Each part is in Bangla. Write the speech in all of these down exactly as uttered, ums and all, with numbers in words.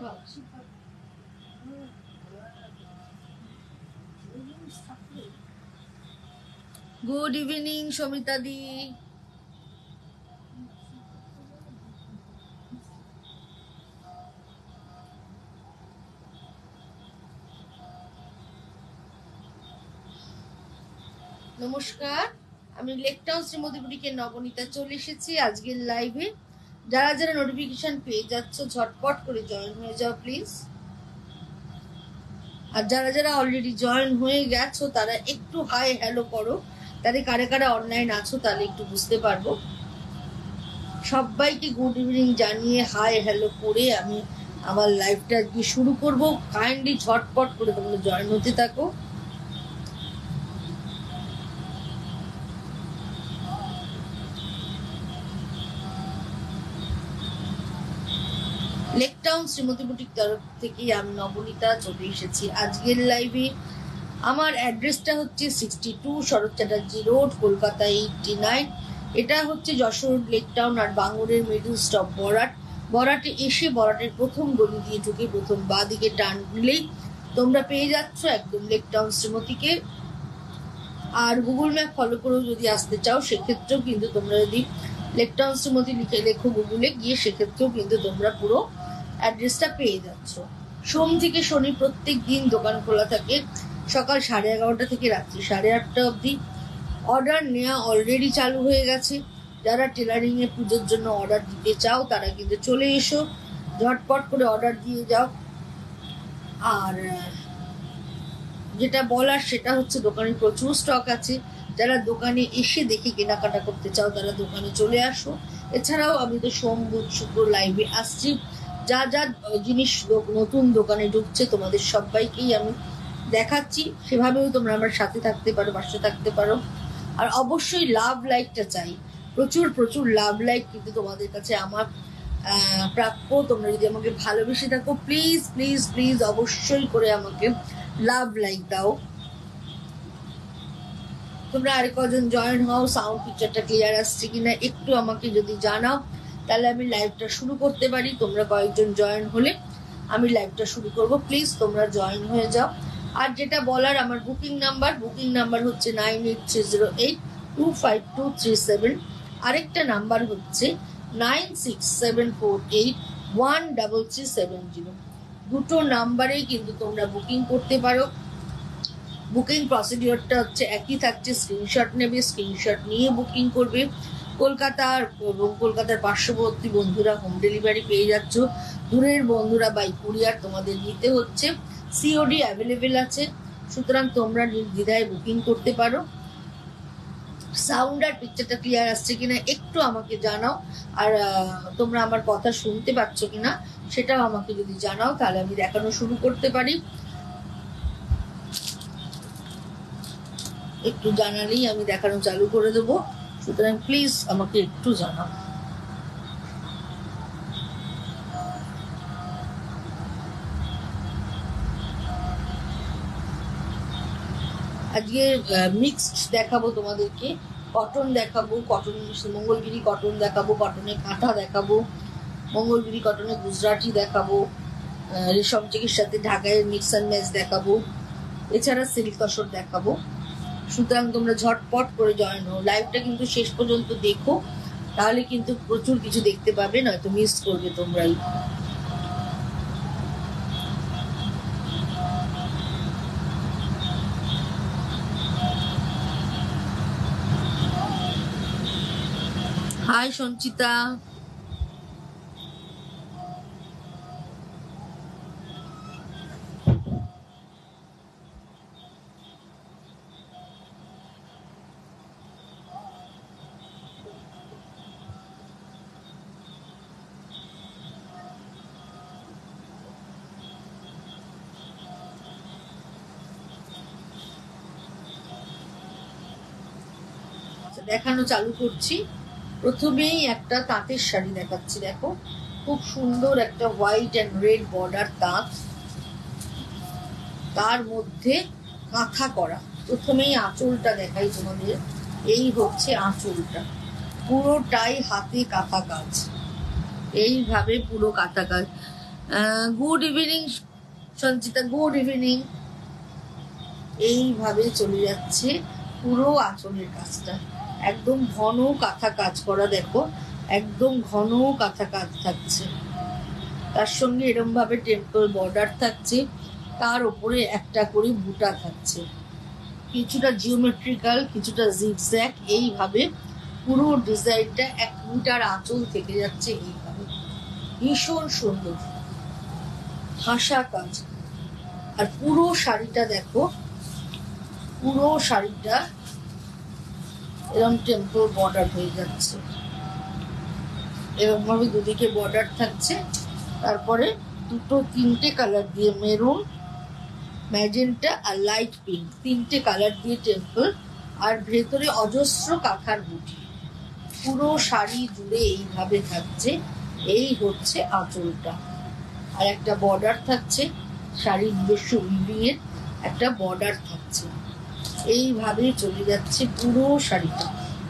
গুড ইভিনিং সমিতা দি। নমস্কার, আমি লেকটাউন শ্রীমতী বুটিকের নবনীতা চলে এসেছি আজকের লাইভে। যারা যারা নোটিফিকেশন পেয়ে যাচ্ছ ঝটপট করে জয়েন হয়ে যাও প্লিজ। আর যারা যারা অলরেডি জয়েন হয়ে গেছো তারা একটু হাই হ্যালো করো, তাহলে কারে কারা অনলাইন আছো তাহলে একটু বুঝতে পারবো। সবাইকে গুড ইভিনিং জানিয়ে হাই হ্যালো করে আমি আমার লাইভটা আজকে শুরু করব। কাইন্ডলি ঝটপট করে তোমরা জয়েন হতে থাকো। লেকটাউন শ্রীমতী বুটিক তরফ থেকে আমি নবনীতা চলে এসেছি আজকের লাইভে। আমার অ্যাড্রেসটা হচ্ছে sixty two Sarat Chatterjee road, Kolkata eighty nine. এটা হচ্ছে যশোর লেকটাউন আর বাঙুরের মিডল স্টপ বরাট। বরাটে এসে বরাটের প্রথম গলি দিয়ে ঢুকে প্রথম বাঁ দিকে টার্ন নিলেই তোমরা পেয়ে যাচ্ছ একদম লেকটাউন শ্রীমতীকে। আর গুগল ম্যাপ ফলো করেও যদি আসতে চাও সেক্ষেত্রেও কিন্তু তোমরা যদি লেকটাউন শ্রীমতী লিখে লেখো গুগলে গিয়ে সেক্ষেত্রেও কিন্তু তোমরা পুরো অ্যাড্রেসটা পেয়ে যাচ্ছ। সোম থেকে শনি প্রত্যেক দিন দোকান খোলা থাকে সকাল সাড়ে এগারোটা থেকে রাত্রি সাড়ে আটটা অবধি। অর্ডার নেওয়া অলরেডি চালু হয়ে গেছে। যারা টেলারিং এ পুজোর জন্য অর্ডার দিতে চাও তারা কিন্তু চলে এসো, ঝটপট করে অর্ডার দিয়ে যাও। আর যেটা বলার সেটা হচ্ছে দোকানে প্রচুর স্টক আছে। যারা দোকানে এসে দেখে কেনাকাটা করতে চাও তারা দোকানে চলে আসো। এছাড়াও আমি তো সোম বুধ শুক্র লাইভে আসছি। যা যা জিনিস নতুন দোকানে ঢুকছে তোমাদের সবাইকেই আমি দেখাচ্ছি, সেভাবেও তোমরা আমার সাথে থাকতে পারো, পাশে থাকতে পারো। আর অবশ্যই লাভ লাইকটা চাই, প্রচুর প্রচুর লাভ লাইক কিন্তু তোমাদের কাছে আমার প্রাপ্য। তোমরা যদি আমাকে ভালোবেসে থাকো প্লিজ প্লিজ প্লিজ অবশ্যই করে আমাকে লাভ লাইক দাও। তোমরা আর কজন জয়েন হও, সাউন্ড পিকচারটা ক্লিয়ার আসছে কিনা একটু আমাকে যদি জানাও তাহলে আমি লাইভটা শুরু করতে পারি। তোমরা কয়েকজন জয়েন হলে আমি লাইভটা শুরু করব, প্লিজ তোমরা জয়েন হয়ে যাও। আর যেটা বলার, আমার বুকিং নাম্বার বুকিং নাম্বার হচ্ছে nine eight three zero eight two five two three seven. আরেকটা নাম্বার হচ্ছে nine six seven four eight one double three seven zero. দুটো নাম্বারেই কিন্তু তোমরা বুকিং করতে পারো। বুকিং প্রসিডিওরটা হচ্ছে একই থাকছে, স্ক্রিনশট নেবে, স্ক্রিনশট নিয়ে বুকিং করবে। কলকাতার এবং কলকাতার পার্শ্ববর্তী বন্ধুরা হোম ডেলিভারি পেয়ে যাচ্ছ। দূরের বন্ধুরা বাই কুরিয়ার তোমাদের নিতে হচ্ছে। সিওডি অ্যাভেলেবেল আছে, সুতরাং তোমরা নির্দ্বিধায় বুকিং করতে পারো। সাউন্ড আর পিকচারটা ক্লিয়ার আসছে কিনা একটু আমাকে জানাও। আর তোমরা আমার কথা শুনতে পাচ্ছ কিনা সেটাও আমাকে যদি জানাও তাহলে আমি দেখানো শুরু করতে পারি। একটু জানালেই আমি দেখানো চালু করে দেবো, সুতরাং প্লিজ আমাকে একটু জানাও। আজকে মিক্সড দেখাবো তোমাদেরকে, কটন দেখাবো, কটন মঙ্গলগিরি কটন দেখাবো, কটনে কাঁথা দেখাবো, মঙ্গলগিরি কটনে গুজরাটি দেখাবো, রেশম চিকির সাথে ঢাকায় মিক্স অ্যান্ড ম্যাচ দেখাবো, এছাড়া সিল্ক তসর দেখাবো। সুতরাং তোমরা ঝটপট করে জয়েন হও, লাইভটা কিন্তু শেষ পর্যন্ত দেখো, তাহলে কিন্তু প্রচুর কিছু দেখতে পাবে, নয়তো মিস করবে তোমরাই। হাই সঞ্চিতা, দেখানো চালু করছি। প্রথমেই একটা তাঁতের শাড়ি দেখাচ্ছি, দেখো খুব সুন্দর একটা হোয়াইট অ্যান্ড রেড বর্ডার তাঁত, তার মধ্যে কাঁথা করা। প্রথমেই আঁচলটা দেখাই তোমাদের, এই হচ্ছে আঁচলটা, পুরোটাই হাতে কাঁথা কাজ, এইভাবে পুরো কাঁথা কাজ। Good evening Sanchita, good evening. এইভাবে চলে যাচ্ছে পুরো আঁচলের কাজটা, একদম ঘন কাঁথা কাজ করা, দেখো একদম ঘন কাঁথা কাজ থাকছে, তার সঙ্গে এরকম ভাবে টেম্পল বর্ডার থাকছে, তার উপরে একটা করে বুটা থাকছে, কিছুটা জিওমেট্রিক্যাল কিছুটা জিগজ্যাগ, এইভাবে পুরো ডিজাইনটা এক মিটার আঁচল থেকে যাচ্ছে, এইভাবে ভীষণ সুন্দর হাসা কাজ। আর পুরো শাড়িটা দেখো, পুরো শাড়িটা এরকম টেম্পল বর্ডার হয়ে যাচ্ছে, এরকম ভাবে দুদিকে বর্ডার থাকছে, তারপরে দুটো তিনটে কালার দিয়ে মেরুন, ম্যাজেন্টা আর লাইট পিঙ্ক, তিনটে কালার দিয়ে টেম্পল, আর ভেতরে অজস্র কাঁথার বুটি, পুরো শাড়ি জুড়ে এইভাবে থাকছে। এই হচ্ছে আঁচলটা, আর একটা বর্ডার থাকছে, শাড়ির নিজস্ব উইভিং এর একটা বর্ডার থাকছে, এইভাবে চলে যাচ্ছে পুরো শাড়িটা।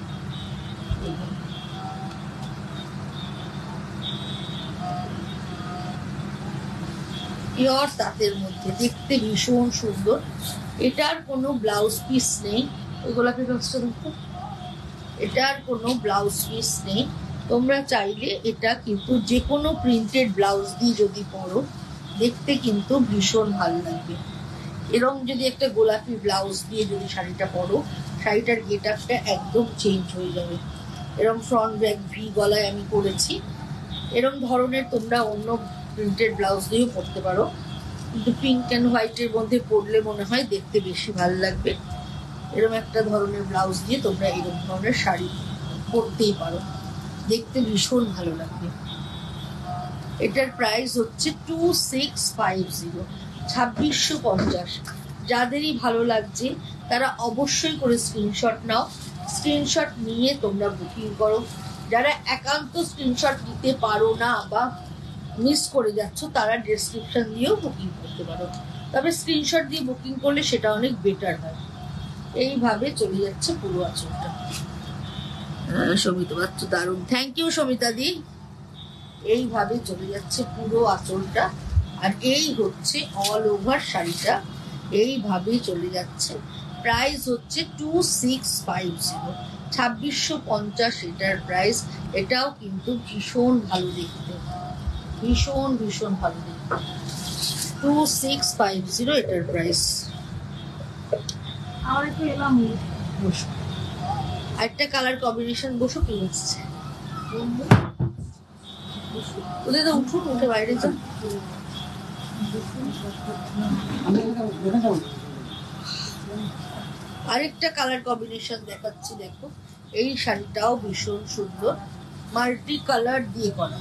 পিওর তাঁতের মধ্যে দেখতে ভীষণ সুন্দর। এটার কোনো ব্লাউজ পিস নেই, ওই গোলাপি কাজটা দেখো, এটার কোনো ব্লাউজ পিস নেই। তোমরা চাইলে এটা কিন্তু যে কোনো প্রিন্টেড ব্লাউজ দিয়ে যদি পরো, দেখতে কিন্তু ভীষণ ভালো লাগবে। এরকম যদি একটা গোলাপি ব্লাউজ দিয়ে যদি শাড়িটা পরো, শাড়িটার গেট আপটা একদম চেঞ্জ হয়ে যাবে। এরকম ফ্রন্ট ব্যাক ভি গলায় আমি করেছি, এরকম ধরনের তোমরা অন্য প্রিন্টেড ব্লাউজ দিয়েও পরতে পারো, কিন্তু পিঙ্ক অ্যান্ড হোয়াইটের মধ্যে পরলে মনে হয় দেখতে বেশি ভালো লাগবে। এরকম একটা ধরনের ব্লাউজ দিয়ে তোমরা এরকম ধরনের শাড়ি পরতেই পারো, দেখতে ভীষণ ভালো লাগবে। এটার প্রাইস হচ্ছে টু সিক্স ফাইভ জিরো, ছাব্বিশশো পঞ্চাশ। যাদেরই ভালো লাগছে তারা অবশ্যই করে স্ক্রিনশট নাও, স্ক্রিনশট নিয়ে তোমরা বুকিং করো। যারা একান্ত স্ক্রিনশট নিতে পারো না বা মিস করে যাচ্ছ, তারা ডেসক্রিপশন দিয়েও বুকিং করতে পারো, তবে স্ক্রিনশট দিয়ে বুকিং করলে সেটা অনেক বেটার হয়। এইভাবে চলে যাচ্ছে পুরো আঁচলটা। সমিতা বাচ্চা দারুণ, থ্যাংক ইউ সমিতা দি। এইভাবে চলে যাচ্ছে পুরো আঁচলটা, আর এই হচ্ছে অল ওভার শাড়িটা, এইভাবেই চলে যাচ্ছে। প্রাইস হচ্ছে টু সিক্স ফাইভ জিরো, ছাব্বিশশো পঞ্চাশ এটার প্রাইস। এটাও কিন্তু ভীষণ ভালো দেখতে, ভীষণ ভীষণ ভালো দেখতে। টু সিক্স ফাইভ জিরো এটার প্রাইস। আমার একটু এলাম, বসো, একটা কালার কম্বিনেশন, বসো কি হচ্ছে ওদের তো, উঠুন, উঠে বাইরে যান। আরেকটা কালার কম্বিনেশন দেখাচ্ছি, দেখো এই শাড়িটাও ভীষণ সুন্দর, মাল্টি কালার দিয়ে করা,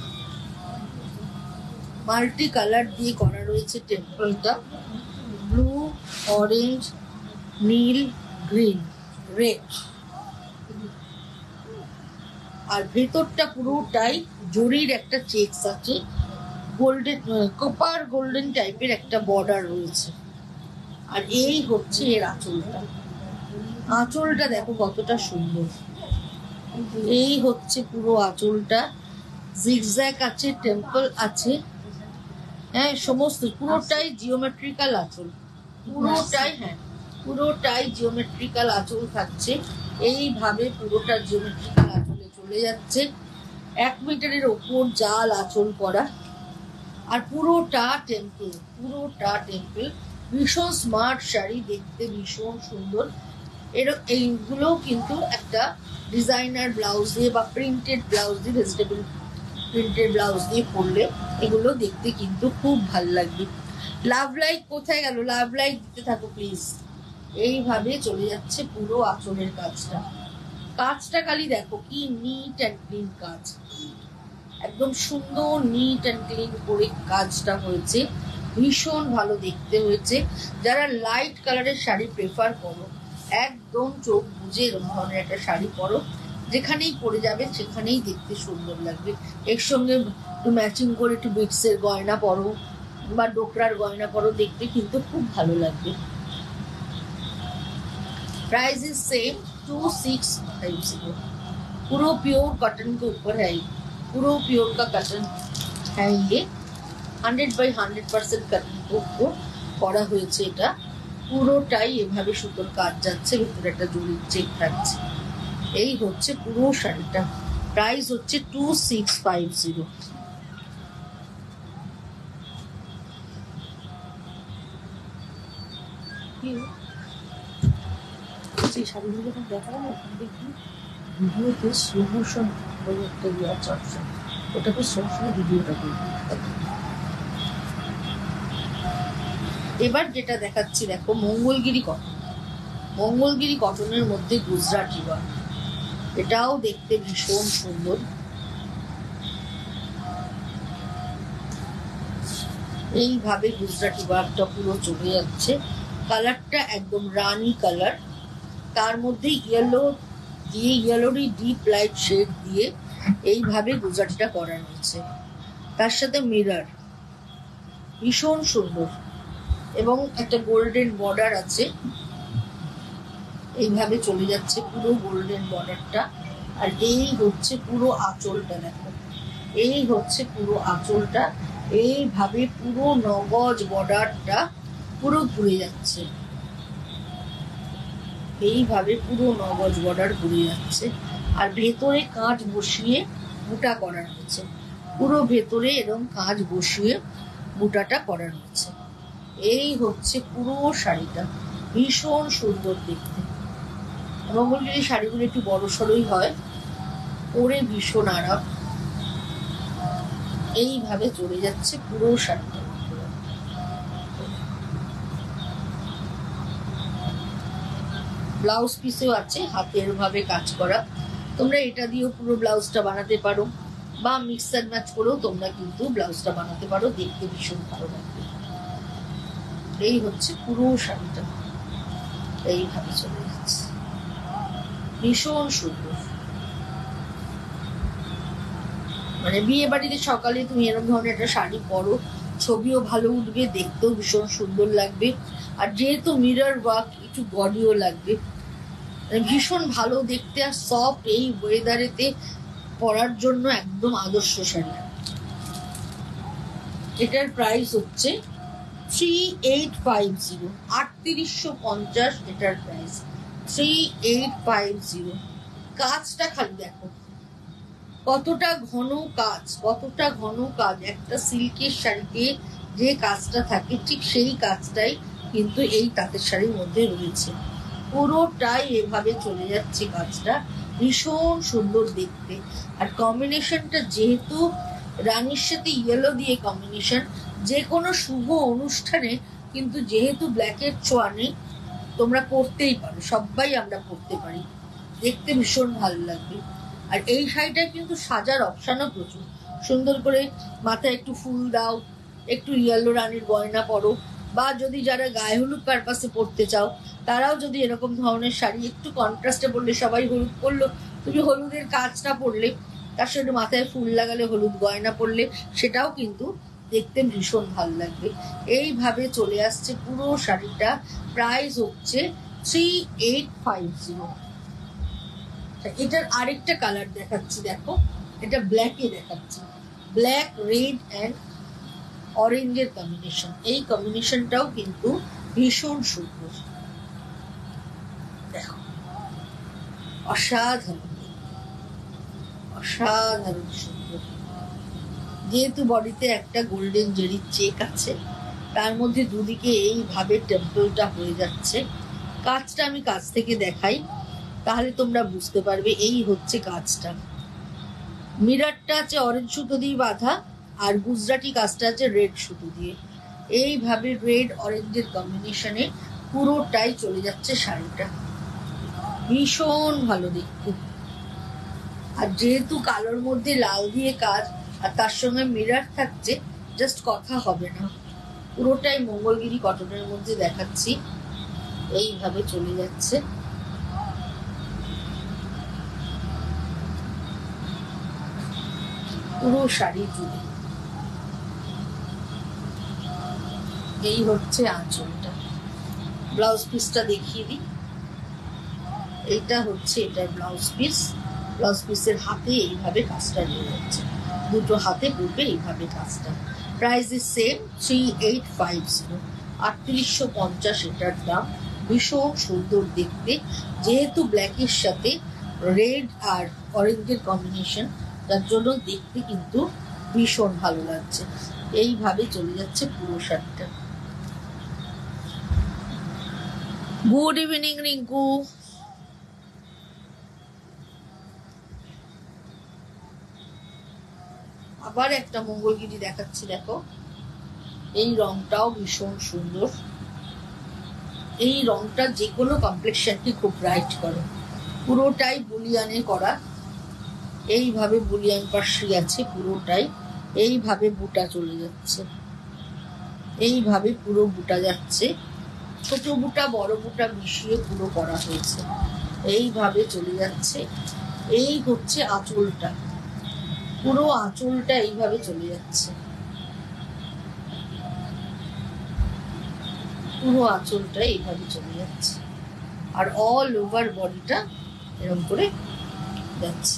মাল্টি কালার দিয়ে করা রয়েছে টেম্পলটা, ব্লু, অরেঞ্জ, নীল, গ্রিন, রেড, আর ভেতরটা পুরোটাই জরির একটা চেকস আছে, গোল্ডেন কপার গোল্ডেন টাইপের একটা বর্ডার রয়েছে। আর এই হচ্ছে এর আঁচলটা, আঁচলটা দেখো কতটা সুন্দর। এই হচ্ছে পুরো আঁচলটা, জিগজ্যাগ আছে, টেম্পল আছে, হ্যাঁ সমস্ত, পুরোটাই জিওমেট্রিক্যাল আঁচল, পুরোটাই, হ্যাঁ পুরোটাই জিওমেট্রিক্যাল আঁচল থাকছে। এইভাবে পুরোটা জিওমেট্রিক্যাল আঁচলে চলে যাচ্ছে, এক মিটারের ওপর জাল আঁচল করা, আর পুরোটা টেম্পল, পুরোটা টেম্পল। ভীষণ স্মার্ট শাড়ি, দেখতে ভীষণ সুন্দর। এর এইগুলো কিন্তু একটা ডিজাইনার ব্লাউজ দিয়ে বা প্রিন্টেড ব্লাউজ দিয়ে, ভেজিটেবল প্রিন্টেড ব্লাউজ দিয়ে পরলে এগুলো দেখতে কিন্তু খুব ভালো লাগবে। লাভ লাইক কোথায় গেল? লাভ লাইক দিতে থাকো প্লিজ। এইভাবে চলে যাচ্ছে পুরো আঁচলের কাজটা, কাজটা খালি দেখো কি নিট অ্যান্ড ক্লিন কাজ, একদম সুন্দর নিট অ্যান্ড ক্লিন করে কাজটা হয়েছে, ভীষণ ভালো দেখতে হয়েছে। যারা লাইট কালারের শাড়ি প্রেফার করো, একদম চোখ বুঝে এরকম ধরনের একটা শাড়ি পরো, যেখানেই পরে যাবে সেখানেই দেখতে সুন্দর লাগবে। এর সঙ্গে একটু ম্যাচিং করে একটু বিটসের গয়না পরো বা ডোকরার গয়না পরো, দেখতে কিন্তু খুব ভালো লাগবে। Price is same two six five zero. पूरा प्योर कॉटन के ऊपर है, पूरा प्योर का कॉटन है ये। হান্ড্রেড বাই হান্ড্রেড পার্সেন্ট করা হয়েছে। এটা পুরোটাই এভাবে সুতোর কাজ যাচ্ছে, ভেতরে একটা জরির চেক থাকছে। এই হচ্ছে পুরো শাড়িটা। প্রাইস হচ্ছে টু সিক্স ফাইভ জিরো। শাড়িগুলো যখন দেখা যায় ওখান দেখি ভিডিওতে স্লো মোশন একটা ইয়ে আছে অপশন, ওটাকে সবসময় ভিডিওটা করবি। এবার যেটা দেখাচ্ছি দেখো, মঙ্গলগিরি কটন। মঙ্গলগিরি কটনের মধ্যে গুজরাটি ওয়ার্ক, এটাও দেখতে ভীষণ সুন্দর। এইভাবে গুজরাটি ওয়ার্কটা পুরো চলে যাচ্ছে। কালারটা একদম রানি কালার, তার মধ্যে ইয়েলো দিয়ে, ইয়েলোরই ডিপ লাইট শেড দিয়ে এইভাবে গুজরাটিটা করা হয়েছে। তার সাথে মিরর, ভীষণ সুন্দর, এবং একটা গোল্ডেন বর্ডার আছে। এইভাবে চলে যাচ্ছে পুরো গোল্ডেন বর্ডারটা। আর এই হচ্ছে পুরো আঁচলটা, দেখো এই হচ্ছে পুরো আঁচলটা। এইভাবে পুরো নগজ বর্ডারটা পুরো ঘুরে যাচ্ছে, এইভাবে পুরো নগজ বর্ডার ঘুরে যাচ্ছে। আর ভেতরে কাঁচ বসিয়ে বুটা করা রয়েছে, পুরো ভেতরে এরকম কাঁচ বসিয়ে বুটাটা করা রয়েছে। এই হচ্ছে পুরো শাড়িটা, ভীষণ সুন্দর দেখতে। মঙ্গলগিরি শাড়িগুলো একটু বড় সড়ই হয়, পরে ভীষণ আরাম। এইভাবে চলে যাচ্ছে পুরো শাড়িটা। ব্লাউজ পিসেও আছে হাতের ভাবে কাজ করা, তোমরা এটা দিয়েও পুরো ব্লাউজটা বানাতে পারো, বা মিক্স অ্যান্ড ম্যাচ করেও তোমরা কিন্তু ব্লাউজটা বানাতে পারো, দেখতে ভীষণ ভালো লাগবে। এই হচ্ছে পুরো শাড়িটা, এইভাবে চলে যাচ্ছে, ভীষণ সুন্দর। মানে বিয়ে বাড়িতে সকালে তুমি এরকম ধরনের একটা শাড়ি পরো, ছবিও ভালো উঠবে, দেখতেও ভীষণ সুন্দর লাগবে। আর যেহেতু মিরর ওয়ার্ক, একটু বডিও লাগবে, ভীষণ ভালো দেখতে। আর সফট, এই ওয়েদারেতে পরার জন্য একদম আদর্শ শাড়ি। এটার প্রাইস হচ্ছে থ্রি এইট ফাইভ জিরো, আটত্রিশশো পঞ্চাশ এটার price, three eight five zero. কাজটা খালি দেখো কতটা ঘন কাজ, কতটা ঘন কাজ। একটা সিল্কের শাড়িতে যে কাজটা থাকে ঠিক সেই কাজটাই কিন্তু এই তাঁতের শাড়ির মধ্যে রয়েছে। পুরোটাই এভাবে চলে যাচ্ছে কাজটা, ভীষণ সুন্দর দেখতে। আর কম্বিনেশনটা যেহেতু রানীর সাথে ইয়েলো দিয়ে কম্বিনেশন, যে কোনো শুভ অনুষ্ঠানে কিন্তু যেহেতু ব্ল্যাকের ছোঁয়া নেই, তোমরা করতেই পারো, সবাই আমরা করতে পারি, দেখতে ভীষণ ভালো লাগবে। আর এই শাড়িটা কিন্তু সাজার অপশানও প্রচুর। সুন্দর করে মাথায় একটু ফুল দাও, একটু ইয়েলো রানীর গয়না পরো, বা যদি যারা গায়ে হলুদ পারপাসে পরতে চাও তারাও যদি এরকম ধরনের শাড়ি একটু কন্ট্রাস্টে পরলে, সবাই হলুদ পরলো, তুমি হলুদের কাজটা পরলে, তার সাথে মাথায় ফুল লাগালে, হলুদ গয়না পরলে, সেটাও কিন্তু দেখতে ভীষণ ভালো লাগবে। এইভাবে চলে আসছে পুরো শাড়িটা। প্রাইস হচ্ছে থ্রি এইট ফাইভ জিরো। এটার আরেকটা কালার দেখাচ্ছি, দেখো এটা ব্ল্যাকে দেখাচ্ছি, ব্ল্যাক রেড অ্যান্ড অরেঞ্জের কম্বিনেশন। এই কম্বিনেশনটাও কিন্তু ভীষণ সুন্দর, দেখো অসাধারণ, অসাধারণ সুন্দর। যেহেতু বডিতে একটা গোল্ডেন জেরির চেক আছে, তার মধ্যে দুদিকে এইভাবে টেম্পলটা হয়ে যাচ্ছে। কাজটা আমি কাছ থেকে দেখাই, তাহলে তোমরা বুঝতে পারবে। এই হচ্ছে কাজটা, মিররটা আছে অরেঞ্জ সুতো দিয়ে বাঁধা, আর গুজরাটি কাজটা আছে রেড সুতো দিয়ে। এইভাবে রেড অরেঞ্জের কম্বিনেশনে পুরোটাই চলে যাচ্ছে শাড়িটা, ভীষণ ভালো দেখতে। আর যেহেতু কালোর মধ্যে লাল দিয়ে কাজ, আর তার সঙ্গে মিরর থাকছে, জাস্ট কথা হবে না। পুরোটাই মঙ্গলগিরি কটনের মধ্যে দেখাচ্ছি, এইভাবে চলে যাচ্ছে। পুরো শাড়ি জুড়ে এই হচ্ছে আঁচলটা। ব্লাউজ পিসটা দেখিয়ে দিই, এইটা হচ্ছে এটার ব্লাউজ পিস। ব্লাউজ পিসের হাতে এইভাবে কাজটা নিয়ে যাচ্ছে, দুটো হাতে পড়বে এইভাবে কাজটা। Price is same three eight five zero, আটত্রিশশো পঞ্চাশ এটার দাম। ভীষণ সুন্দর দেখতে, যেহেতু ব্ল্যাকের সাথে রেড আর অরেঞ্জের কম্বিনেশন, তার জন্য দেখতে কিন্তু ভীষণ ভালো লাগছে। এইভাবে চলে যাচ্ছে পুরো শাড়িটা। Good evening Rinku. আবার একটা মঙ্গলগিরি দেখাচ্ছি, দেখো এই রংটাও ভীষণ সুন্দর। এই রংটা যে কোনো কমপ্লেক্সনকে খুব ব্রাইট করে। পুরোটাই বুলিয়ানে করা, এইভাবে বুলিয়ান পাশি আছে পুরোটাই। এইভাবে বুটা চলে যাচ্ছে, এইভাবে পুরো বুটা যাচ্ছে, ছোট বুটা বড় বুটা মিশিয়ে পুরো করা হয়েছে। এইভাবে চলে যাচ্ছে। এই হচ্ছে আঁচলটা, পুরো আঁচলটা এইভাবে চলে যাচ্ছে, পুরো আঁচলটা এইভাবে চলে যাচ্ছে, আর অল ওভার বডিটা এরকম করে যাচ্ছে।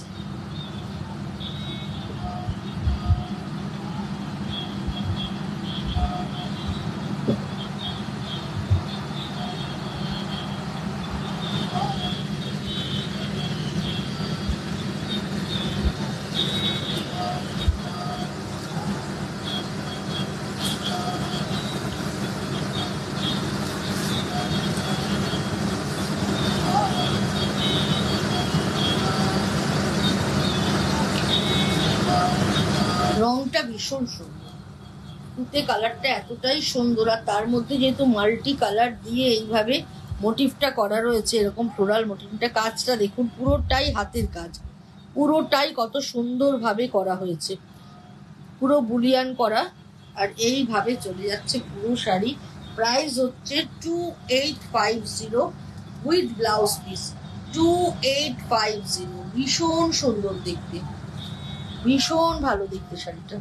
রংটা ভীষণ সুন্দর, তুতে কালারটা এতটাই সুন্দর, আর তার মধ্যে যেহেতু মাল্টি কালার দিয়ে এইভাবে মোটিভটা করা রয়েছে, এরকম ফ্লোরাল মোটিভটা, কাজটা দেখুন পুরোটাই হাতের কাজ, পুরোটাই কত সুন্দরভাবে করা হয়েছে, পুরো বুলিয়ান করা। আর এইভাবে চলে যাচ্ছে পুরো শাড়ি। প্রাইস হচ্ছে two eight five zero with blouse piece, two eight five zero. ভীষণ সুন্দর দেখতে, ভীষণ ভালো দেখতে শাড়িটা।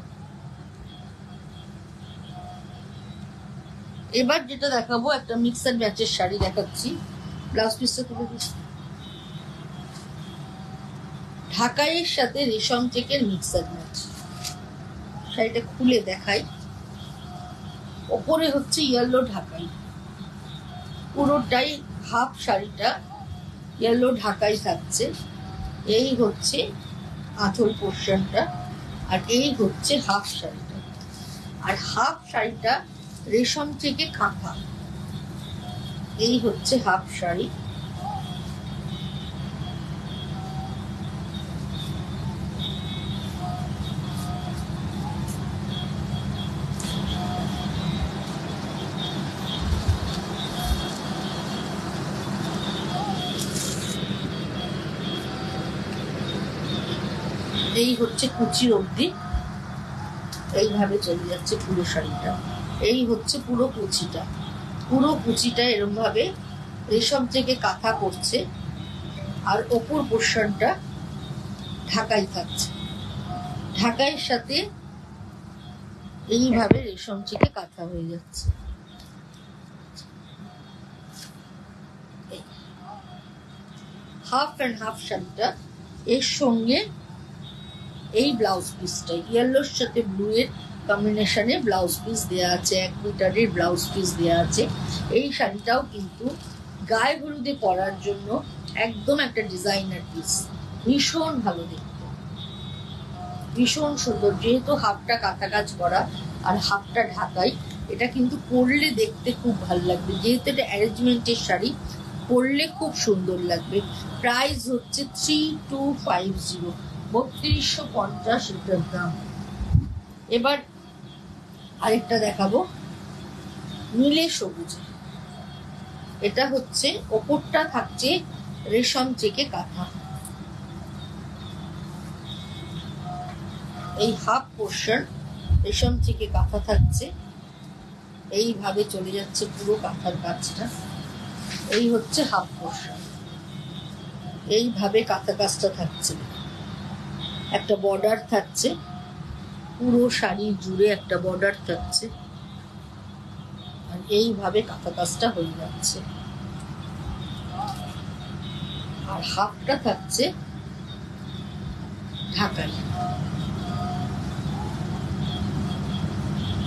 এবার যেটা দেখাবো, একটা মিক্স এন্ড ম্যাচের শাড়ি দেখাচ্ছি। ব্লাউজ পিসটা তুলে দিচ্ছি, ঢাকাইয়ের সাথে রেশম চেকের মিক্স এন্ড ম্যাচ। শাড়িটা খুলে দেখাই। ওপরে হচ্ছে ইয়েলো ঢাকাই, পুরোটাই হাফ শাড়িটা ইয়েলো ঢাকাই থাকছে। এই হচ্ছে আঁচল পোর্শনটা, আর এই হচ্ছে হাফ শাড়িটা। আর হাফ শাড়িটা রেশম থেকে কাঁথা। এই হচ্ছে হাফ শাড়ি। এই হচ্ছে কুচির অবধি, এইভাবে চলে যাচ্ছে পুরো শাড়িটা। এই হচ্ছে পুরো কুচিটা, পুরো কুচিটা এরকম ভাবে রেশম থেকে কাঁথা করছে, আর ওপর পোর্শনটা ঢাকাই থাকছে। ঢাকাইয়ের সাথে এইভাবে রেশম থেকে কাঁথা হয়ে যাচ্ছে। হাফ অ্যান্ড হাফ শাড়িটা, এর সঙ্গে এই ব্লাউজ পিসটা ইয়েলোর সাথে ব্লু এর কম্বিনেশনে ব্লাউজ পিস দেওয়া আছে, এক মিটারের ব্লাউজ পিস দেওয়া আছে। এই শাড়িটাও কিন্তু গায়ে হলুদে পরার জন্য একদম একটা ডিজাইনার পিস, ভীষণ ভালো দেখতে, ভীষণ সুন্দর। যেহেতু হাফটা কাঁথা কাজ করা আর হাফটা ঢাকাই, এটা কিন্তু পরলে দেখতে খুব ভালো লাগবে। যেহেতু এটা অ্যারেঞ্জমেন্টের শাড়ি, পরলে খুব সুন্দর লাগবে। প্রাইস হচ্ছে থ্রি টু ফাইভ জিরো, বত্রিশশো পঞ্চাশ এটার দাম। এবার আরেকটা দেখাবো নীলে সবুজে। এটা হচ্ছে ওপরটা থাকছে রেশম চেকে কাঁথা, এই হাফ পোর্শন রেশম চেকে কাঁথা থাকছে। এইভাবে চলে যাচ্ছে পুরো কাঁথার কাজটা। এই হচ্ছে হাফ পোর্শন, এইভাবে কাঁথা কাজটা থাকছে। একটা বর্ডার থাকছে, পুরো শাড়ি জুড়ে একটা বর্ডার থাকছে, আর এইভাবে কাঁথা কাজটা হয়ে যাচ্ছে। আর হাফটা থাকছে ঢাকাই।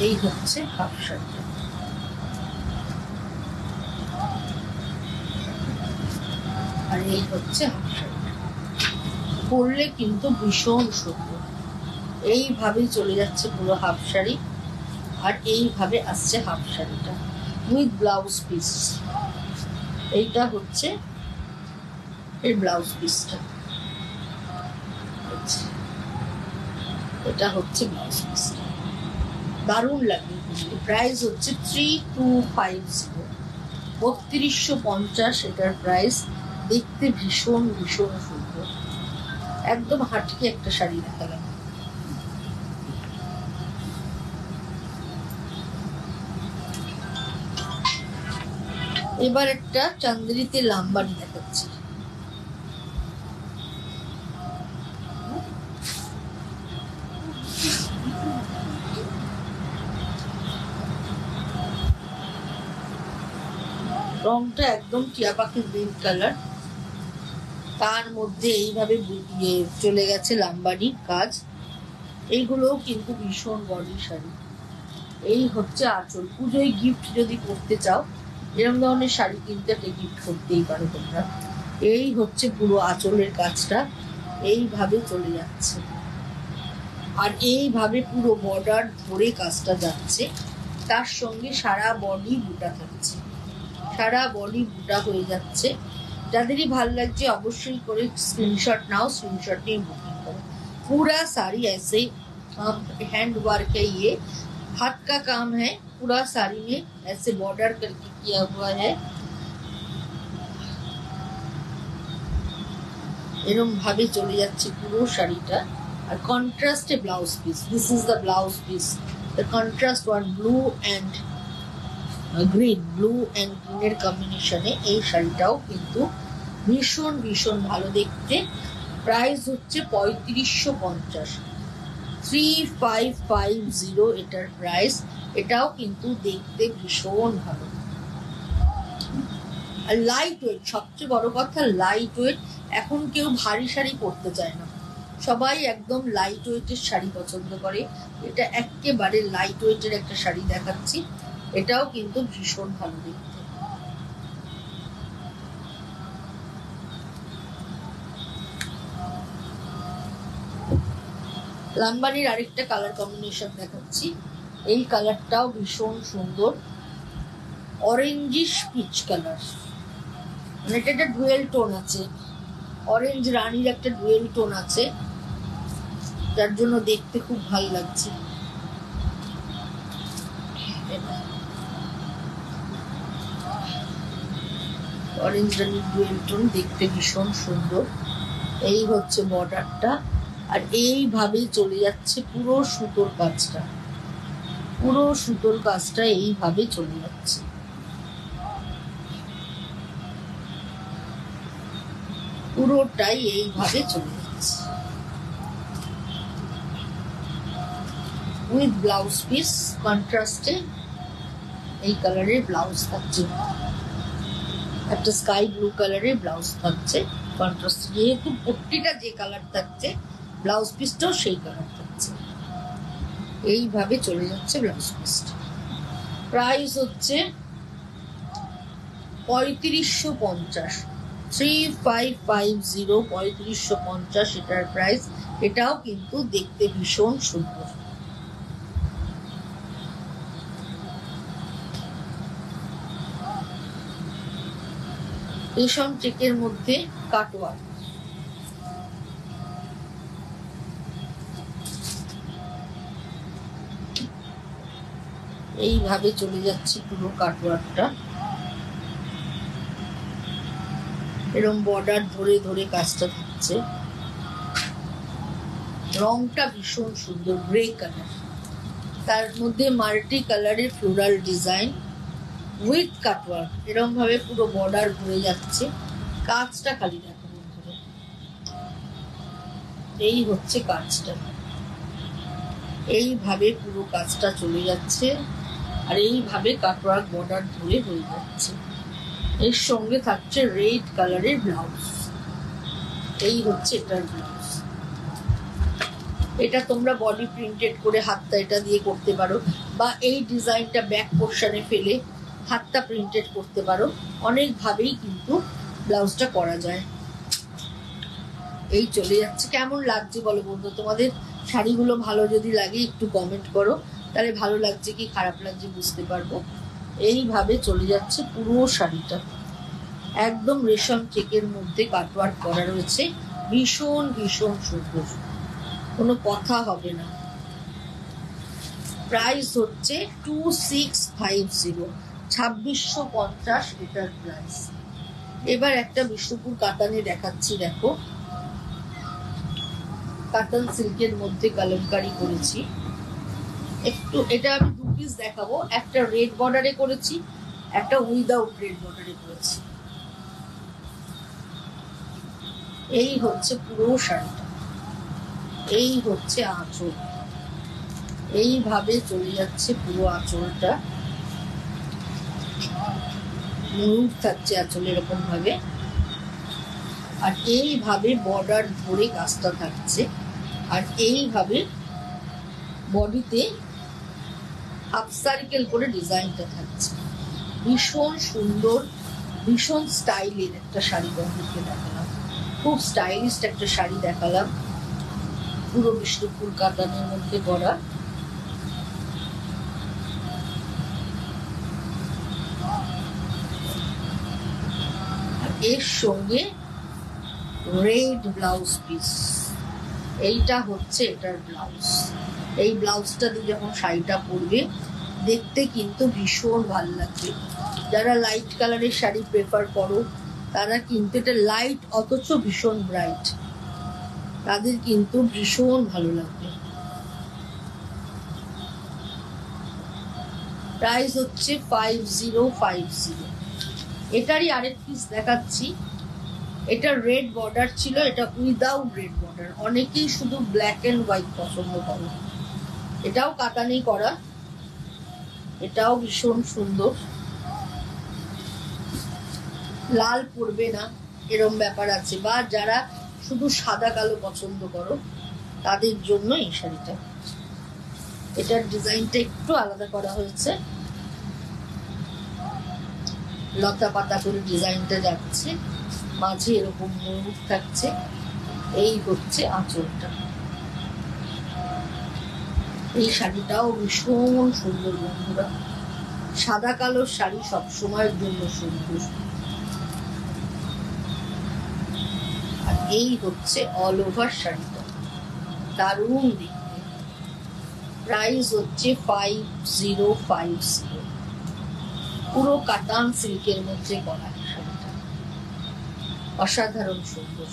এই হচ্ছে হাফ শাড়িটা। আর এই হচ্ছে হাফ শাড়িটা, পরলে কিন্তু ভীষণ সুন্দর। এইভাবেই চলে যাচ্ছে পুরো হাফ শাড়ি, আর এইভাবে আসছে হাফ শাড়িটা উইথ ব্লাউজ পিস। এইটা হচ্ছে এর ব্লাউজ পিসটা, এটা হচ্ছে ব্লাউজ পিসটা। দারুণ লাগে। প্রাইস হচ্ছে থ্রি টু ফাইভ জিরো, বত্রিশশো পঞ্চাশ এটার প্রাইস। দেখতে ভীষণ ভীষণ সুন্দর, একদম হাটকে একটা শাড়ি দেখালাম। এবার একটা চান্দেরিতে লাম্বানি দেখাচ্ছি। রংটা একদম টিয়া পাখির গ্রিন কালার, তার মধ্যে এইভাবে চলে গেছে লাম্বানি কাজ। এইগুলোও কিন্তু ভীষণ বডি শাড়ি। এই হচ্ছে আঁচল। পুজোয় গিফট যদি করতে চাও, এরকম ধরনের শাড়ি কিনতে গিফট করতেই পারো তোমরা। এই হচ্ছে পুরো আঁচলের কাজটা, এইভাবে চলে যাচ্ছে, আর এইভাবে পুরো বর্ডার ধরে কাজটা যাচ্ছে। তার সঙ্গে সারা বডি বুটা থাকছে, সারা বডি বুটা হয়ে যাচ্ছে। যাদেরই ভালো লাগছে অবশ্যই করে स्क्रीनशॉट नाओ, स्क्रीनशॉट নিয়ে बुकिंग करो। पूरा साड़ी ऐसे हैंड वर्क है, ये हाथ का काम है। पूरा साड़ी में ऐसे बॉर्डर करके किया हुआ है। এরকম ভাবে চলে যাচ্ছে পুরো শাড়িটা। আর কন্ট্রাস্টে blouse piece, this is the blouse piece, the contrast one blue and green, blue and গ্রিনের কম্বিনেশনে এই শাড়িটাও কিন্তু ভীষণ ভীষণ ভালো দেখতে। প্রাইস হচ্ছে পঁয়ত্রিশশো পঞ্চাশ, থ্রি ফাইভ ফাইভ জিরো এটার প্রাইস। এটাও কিন্তু দেখতে ভীষণ ভালো, আর লাইট ওয়েট। সবচেয়ে বড় কথা লাইট ওয়েট। এখন কেউ ভারী শাড়ি পরতে চায় না, সবাই একদম লাইট ওয়েটের শাড়ি পছন্দ করে। এটা একেবারে লাইট ওয়েটের একটা শাড়ি দেখাচ্ছি, এটাও কিন্তু ভীষণ ভালো দেখতে। লাম্বানির আরেকটা কালার কম্বিনেশন দেখাচ্ছি। এই কালারটাও ভীষণ সুন্দর, অরেঞ্জিশ পিচ কালার। মানে এটা একটা ডুয়েল টোন আছে, অরেঞ্জ রানীর একটা ডুয়েল টোন আছে, যার জন্য দেখতে খুব ভালো লাগছে। অরেঞ্জ রানীর ডুয়েল টোন, দেখতে ভীষণ সুন্দর। এই হচ্ছে বর্ডারটা, আর এইভাবেই চলে যাচ্ছে পুরো সুতোর কাজটা। পুরো সুতোর কাজটা এইভাবে চলে যাচ্ছে। পুরোটাই এইভাবে চলে যাচ্ছে উইথ ব্লাউজ পিস। কন্ট্রাস্টে এই কালারের ব্লাউজ থাকছে, একটা স্কাই ব্লু কালারের ব্লাউজ থাকছে কন্ট্রাস্ট। যেহেতু পট্টিটা যে কালার থাকছে, ব্লাউজ পিসটাও সেই কালার থাকছে। এইভাবে চলে যাচ্ছে ব্লাউজ পিসটা। প্রাইস হচ্ছে পঁয়ত্রিশশো পঞ্চাশ, থ্রি ফাইভ ফাইভ জিরো, পঁয়ত্রিশশো পঞ্চাশ এটার প্রাইস। এটাও কিন্তু দেখতে ভীষণ সুন্দর। রেশম চেকের মধ্যে কাটওয়ার্ক, এইভাবে চলে যাচ্ছে পুরো কাটওয়ার্কটা। এরকম বর্ডার ধরে ধরে কাজটা থাকছে। রংটা ভীষণ সুন্দর, গ্রে কালার, তার মধ্যে মাল্টি কালারের ফ্লোরাল ডিজাইন উইথ কাটওয়ার্ক। এরকম ভাবে পুরো বর্ডার ঘুরে যাচ্ছে। কাজটা খালি দেখো বন্ধুরা, এই হচ্ছে কাজটা। এইভাবে পুরো কাজটা চলে যাচ্ছে, আর এইভাবে কাটওয়ার্ক বর্ডার ধরে হয়ে যাচ্ছে। এর সঙ্গে থাকছে রেড কালারের ব্লাউজ। এই হচ্ছে এটার ব্লাউজ। এটা তোমরা বডি প্রিন্টেড করে হাতটা এটা দিয়ে করতে পারো, বা এই ডিজাইনটা ব্যাক পোর্শনে ফেলে হাতটা প্রিন্টেড করতে পারো। অনেকভাবেই কিন্তু ব্লাউজটা করা যায়। এই চলে যাচ্ছে। কেমন লাগছে বলো বন্ধু? তোমাদের শাড়িগুলো ভালো যদি লাগে একটু কমেন্ট করো, তাহলে ভালো লাগছে কি খারাপ লাগছে বুঝতে পারবো। এইভাবে চলে যাচ্ছে পুরো শাড়িটা, একদম রেশম চেকের মধ্যে কাটওয়ার্ক করা রয়েছে, ভীষণ ভীষণ সুন্দর, কোনো কথা হবে না। প্রাইস হচ্ছে টু সিক্স ফাইভ জিরো, ছাব্বিশশো পঞ্চাশ এটার প্রাইস। এবার একটা বিষ্ণুপুর কাতানে দেখাচ্ছি, দেখো কাতান সিল্কের মধ্যে কালামকারি করেছি একটু। এটা আমি দু পিস দেখাবো, একটা রেড বর্ডারে করেছি, একটা উইদাউট রেড বর্ডারে করেছি। এই হচ্ছে পুরো শাড়িটা, এই হচ্ছে আঁচল, এইভাবে চলে যাচ্ছে পুরো আঁচলটা, ময়ূর থাকছে আঁচল এরকম ভাবে, আর এইভাবে বর্ডার ধরে কাজটা থাকছে, আর এইভাবে বডিতে হাফ সার্কেল করে ডিজাইনটা থাকছে। ভীষণ সুন্দর, ভীষণ স্টাইলের একটা শাড়ি বন্ধুকে দেখালাম, খুব স্টাইলিশ একটা শাড়ি দেখালাম, পুরো বিষ্ণুপুর কাতানের মধ্যে করা। এর সঙ্গে রেড ব্লাউজ পিস, এইটা হচ্ছে এটার ব্লাউজ। এই ব্লাউজটা দিয়ে যখন শাড়িটা পরবে দেখতে কিন্তু ভীষণ ভালো লাগবে। যারা লাইট কালারের শাড়ি প্রেফার করো তারা কিন্তু, এটা লাইট অথচ ভীষণ ব্রাইট, তাদের কিন্তু ভীষণ ভালো লাগবে। প্রাইস হচ্ছে ফাইভ জিরো ফাইভ জিরো। এটারই আরেক পিস দেখাচ্ছি, এটা রেড বর্ডার ছিল, এটা উইদাউট রেড বর্ডার। অনেকেই শুধু ব্ল্যাক এন্ড হোয়াইট পছন্দ করে, এটাও কাতানেই করা, এটাও ভীষণ সুন্দর। লাল পরবে না এরম ব্যাপার আছে, বা যারা শুধু সাদা কালো পছন্দ করো তাদের জন্য এই শাড়িটা। এটার ডিজাইনটা একটু আলাদা করা হয়েছে, লতা পাতা করে ডিজাইনটা যাচ্ছে, মাঝে এরকম ময়ূর থাকছে। এই হচ্ছে আঁচলটা। এই শাড়িটাও ভীষণ সুন্দর বন্ধুরা, সাদা কালো শাড়ি সবসময়ের জন্য সুন্দর। আর এই হচ্ছে অল ওভার শাড়িটা, দারুণ দেখতে। প্রাইস হচ্ছে ফাইভ জিরো ফাইভ জিরো, পুরো কাতান সিল্কের মধ্যে করা শাড়িটা, অসাধারণ সুন্দর।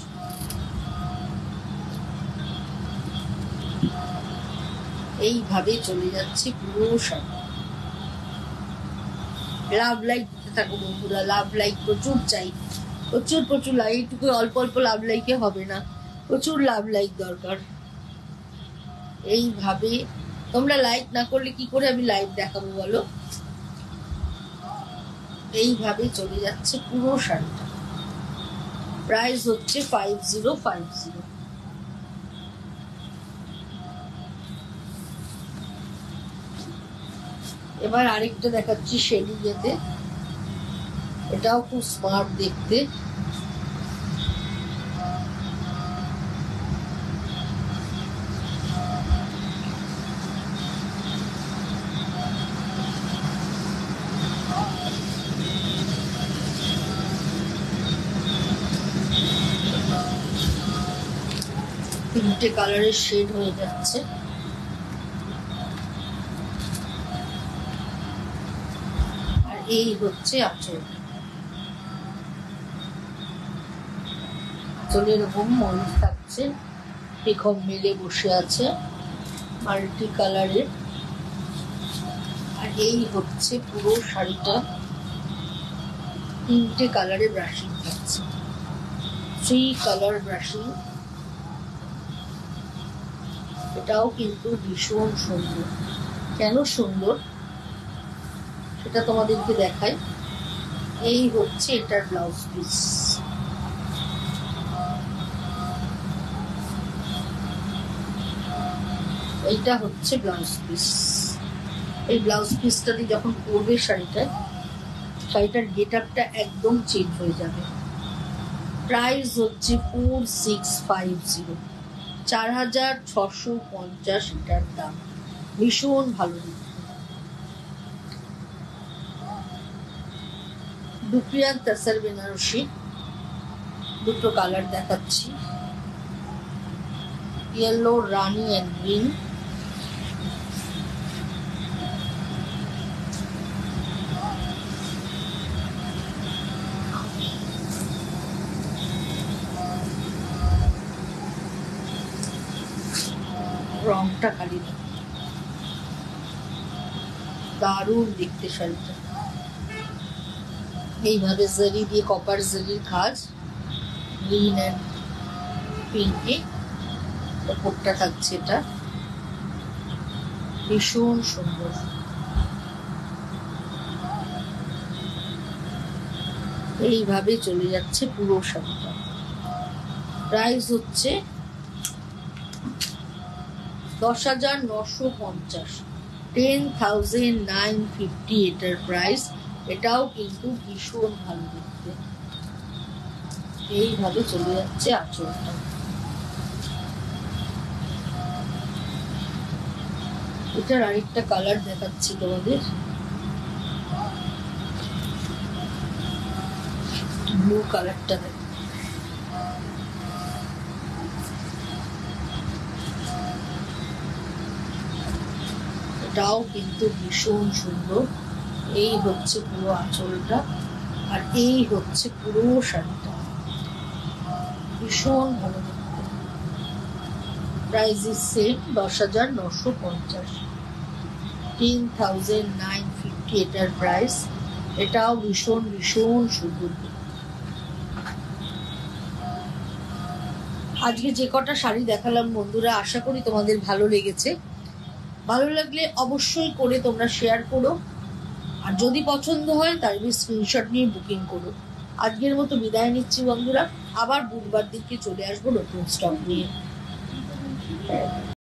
এইভাবে চলে যাচ্ছে পুরো শাড়ি। লাভ লাইক দিতে থাকো বন্ধুরা, লাভ লাইক প্রচুর চাই, প্রচুর প্রচুর লাইক। এইটুকু অল্প অল্প লাভ লাইকে হবে না, প্রচুর লাভ লাইক দরকার। এইভাবে তোমরা লাইক না করলে কি করে আমি লাইভ দেখাবো বলো। এইভাবে চলে যাচ্ছে পুরো শাড়িটা। প্রাইস হচ্ছে ফাইভ জিরো ফাইভ জিরো। এবার আরেকটা দেখাচ্ছি শেডি যেতে, এটাও খুব স্মার্ট দেখতে। তিনটে কালারের শেড হয়ে যাচ্ছে। আর এই হচ্ছে আঁচল, আঁচলে এরকম ময়ূর থাকছে, পেখম মেলে বসে আছে মাল্টি কালারের। আর এই হচ্ছে পুরো শাড়িটা, তিনটে কালারে ব্রাশিং থাকছে, থ্রি কালার ব্রাশিং। এটাও কিন্তু ভীষণ সুন্দর। কেন সুন্দর সেটা তোমাদেরকে দেখাই। এই হচ্ছে এটার ব্লাউজ পিস, এইটা হচ্ছে ব্লাউজ পিস। এই ব্লাউজ পিসটা দিয়ে যখন পরবে শাড়িটায়, শাড়িটার গেট আপটা একদম চেঞ্জ হয়ে যাবে। প্রাইস হচ্ছে ফোর সিক্স ফাইভ জিরো, চার হাজার ছশো পঞ্চাশ এটার দাম। ভীষণ ভালো দেখতে। দুপিয়ান তাসার বেনারসি, দুটো কালার দেখাচ্ছি, ইয়েলো, রানি অ্যান্ড গ্রিন। রংটা খালি না, দারুণ দেখতে শাড়িটা। এইভাবে জারি দিয়ে, কপার জারির কাজ, গ্রিন অ্যান্ড পিঙ্কে ওপরটা থাকছে। এটা ভীষণ সুন্দর। এইভাবে চলে যাচ্ছে পুরো শাড়িটা। প্রাইস হচ্ছে দশ হাজার নশো পঞ্চাশ, টেন থাউজেন্ড নাইন ফিফটি এটার প্রাইস। এটাও কিন্তু ভীষণ ভালো দেখতে। এইভাবে চলে যাচ্ছে আঁচলটা। এটার আরেকটা কালার দেখাচ্ছি তোমাদের, ব্লু কালারটা দেখ। এটাও কিন্তু ভীষণ সুন্দর। এই হচ্ছে পুরো আঁচলটা, আর এই হচ্ছে পুরো শাড়িটা। ভীষণ ভালো দেখতে। প্রাইস ইজ সেম, দশ হাজার নশো পঞ্চাশ, টেন থাউজেন্ড নাইন ফিফটি এটার প্রাইস। এটাও ভীষণ ভীষণ সুন্দর। আজকে যে কটা শাড়ি দেখালাম বন্ধুরা, আশা করি তোমাদের ভালো লেগেছে। ভালো লাগলে অবশ্যই করে তোমরা শেয়ার করো, আর যদি পছন্দ হয় তাহলে স্ক্রিনশট নিয়ে বুকিং করো। আজকের মতো বিদায় নিচ্ছি বন্ধুরা, আবার বুধবার দিনকে চলে আসবো নতুন স্টক নিয়ে।